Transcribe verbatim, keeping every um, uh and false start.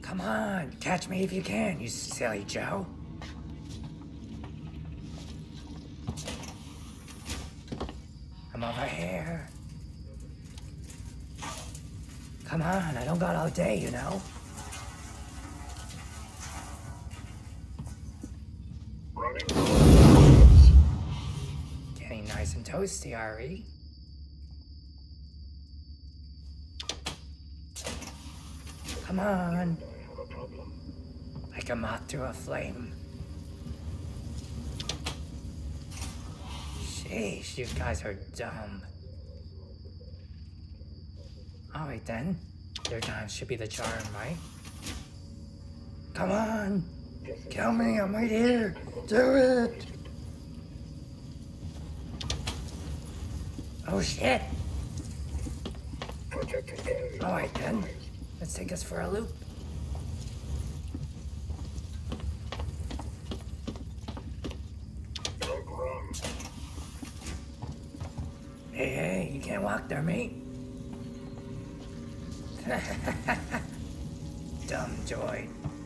Come on, catch me if you can, you silly Joe. I'm over here. Come on, I don't got all day, you know. Getting nice and toasty, are we? Come on. Like a moth to a flame. Sheesh, you guys are dumb. Alright then. Third time should be the charm, right? Come on! Kill me, I'm right here! Do it! Oh shit! Alright then. Let's take us for a loop. Hey, hey, you can't walk there, mate. Dumb joy.